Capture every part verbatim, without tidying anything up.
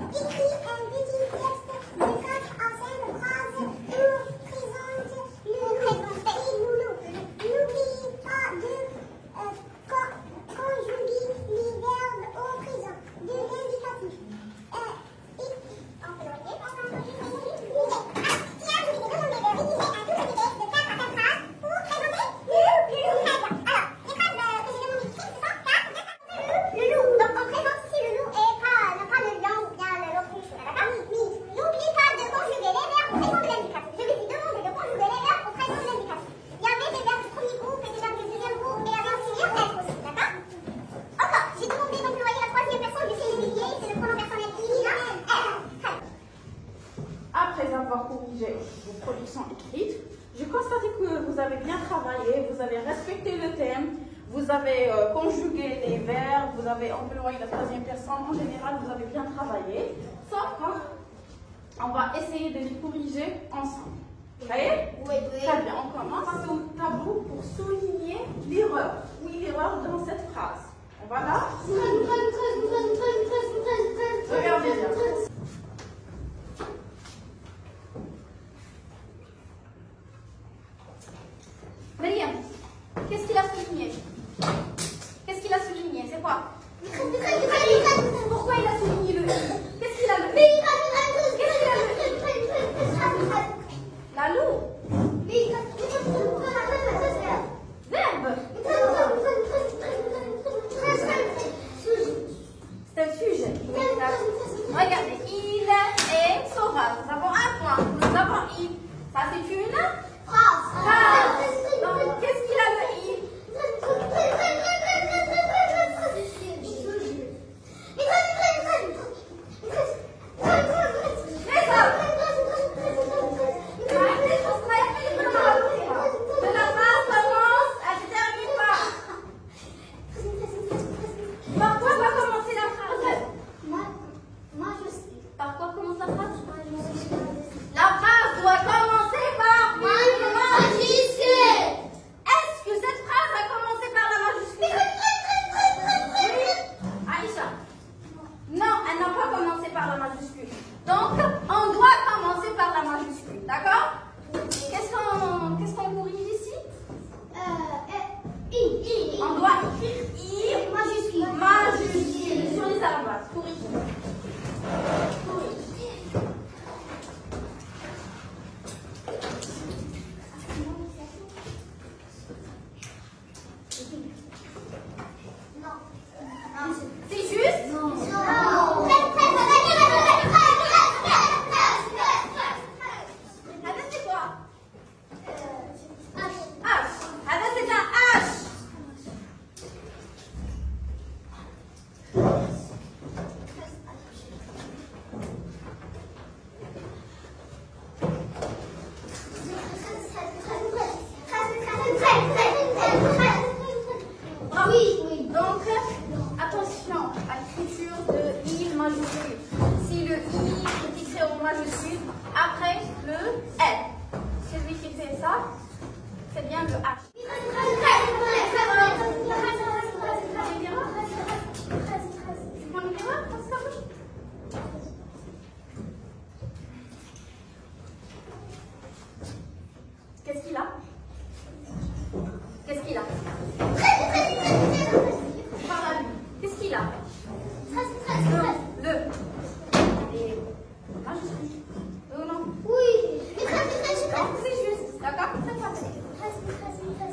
Vos productions écrites, j'ai constaté que vous avez bien travaillé, vous avez respecté le thème, vous avez euh, conjugué les verbes, vous avez employé la troisième personne. En général, vous avez bien travaillé. Sauf qu'on va essayer de les corriger ensemble. Vous voyez? Oui, oui. Très bien, on commence au tableau pour souligner l'erreur. Oui, l'erreur dans cette phrase. On va là? Regardez bien. Mariam, qu'est-ce qu'il a souligné? Qu'est-ce qu'il a souligné? C'est quoi? Pourquoi il a souligné le i? Qu'est-ce qu'il a le i? Qu'est-ce qu'il a le i? La loup. Verbe. C'est un sujet. Regardez, il est sauvage. Nous avons un point. Nous avons il. Ça c'est une phrase. Donc, qu'est-ce qu'il a le i? Si le i est écrit au majuscule après le L. Celui qui fait ça, c'est bien le H. Qu'est-ce qu'il a? Qu'est-ce qu'il a? Qu'est-ce qu'il a? Le. Et majuscule. Non, non. Oui. C'est juste. D'accord? C'est pas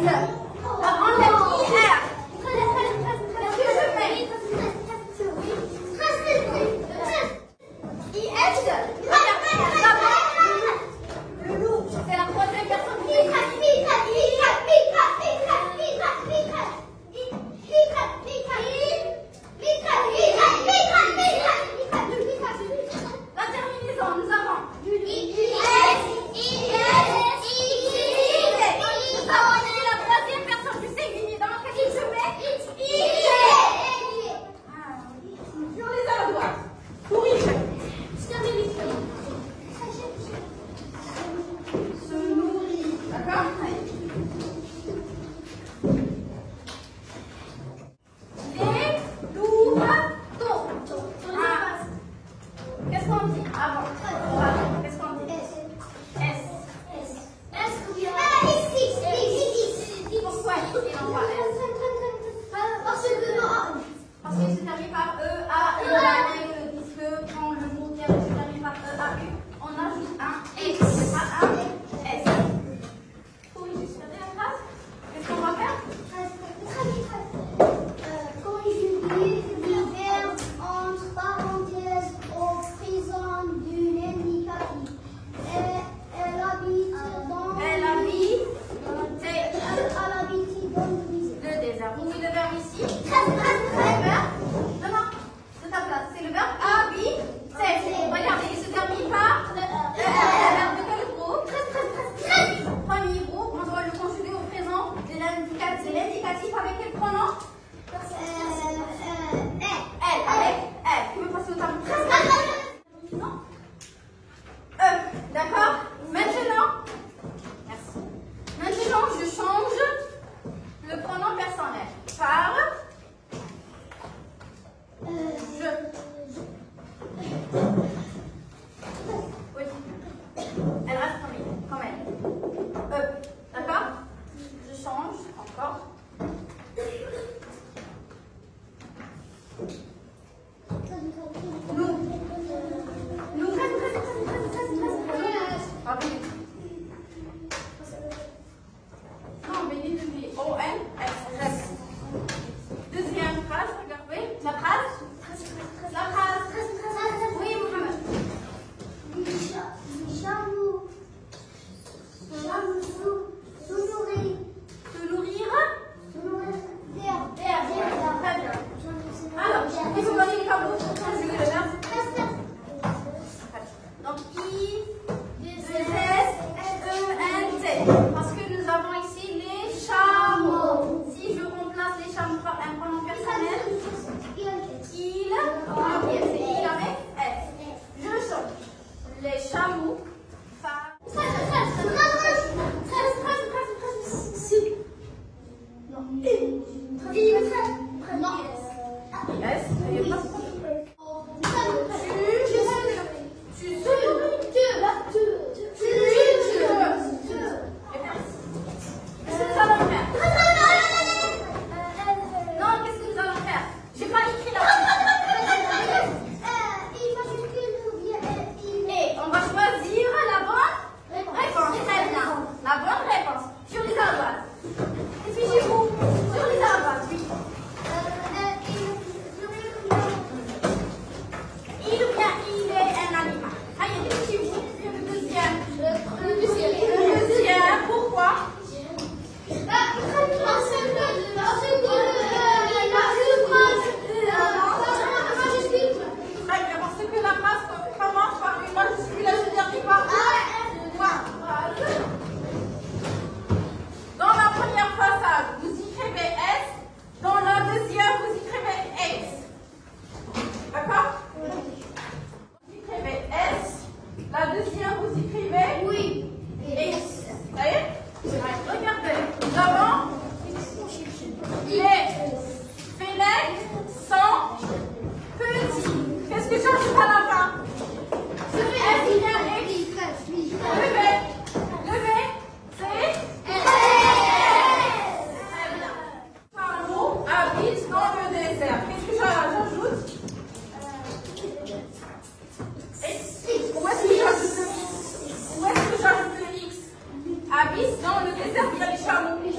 Abysse, dans le désert, il y a les chameaux.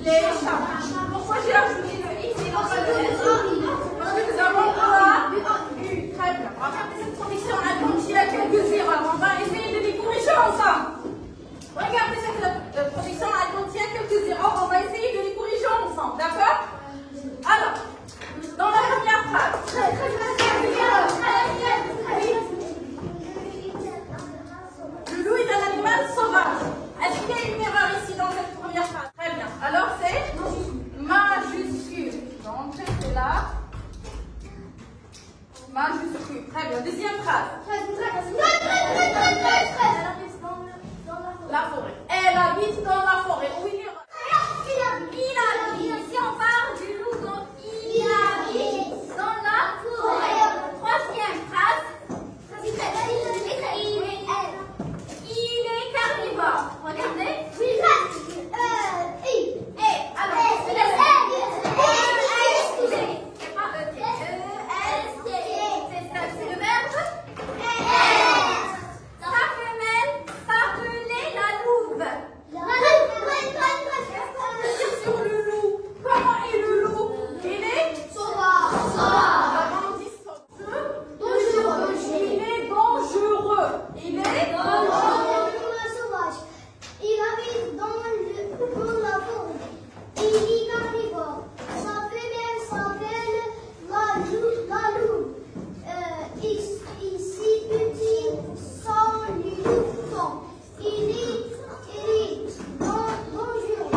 les chats. Pourquoi j'ai ajouté le X et non pas le S? Parce que nous avons A, U. Très bien. Regardez cette condition. On a compté à quelques zéros. Alors on va essayer de les corriger ensemble. Regardez cette euh, production, elle contient quelques zéros. On va essayer de les corriger ensemble. D'accord? Alors, dans la première phrase. Le loup est un animal sauvage. Est-ce qu'il y a une erreur ici dans cette première phrase? Très bien. Alors c'est majuscule. Donc c'est là. Majuscule. Très bien. Deuxième phrase. La forêt. Elle habite dans la forêt. Où il est? Il habite. Si on parle du loup, donc il habite dans la forêt. Troisième phrase. Il est carnivore. Regardez. Oui. Et alors, c'est la c'est le verbe. Sa femelle s'appelait la louve. Sur le loup. Comment est le loup? Il est sauvage. Comment on dit sauvage? Il est dangereux. Il est dangereux. Il habite dans, le, dans la forêt. Il est carnivore. Sa femelle s'appelle la louve. La louve. Euh, ici, petit, sans les loups. Il est, il est dangereux.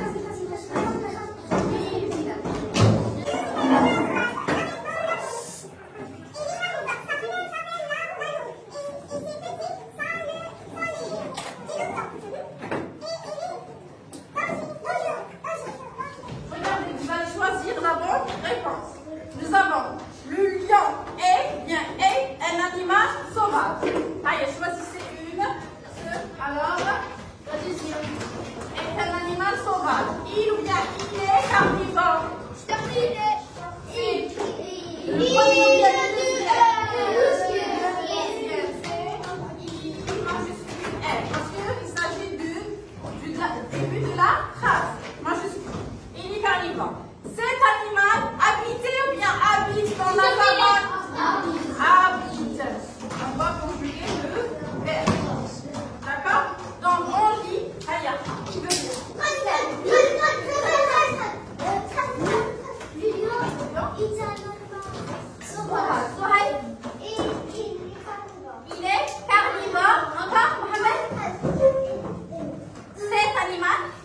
Regardez, vous allez choisir la bonne réponse. Nous avons le lion est, bien, est un animal sauvage. Allez, choisissez une. Alors, la deuxième est un animal sauvage. Il ou bien il est carnivore. Il. Le premier ou bien le deuxième. Parce qu'il s'agit du, du début de la phrase. Majuscule. Il est carnivore. Cet animal habitait ou bien habite dans la savane? Habite. On va conjuguer le verbe. D'accord? Donc on lit. Aya, qui veut dire? Il est carnivore. Encore, Mohamed? Cet animal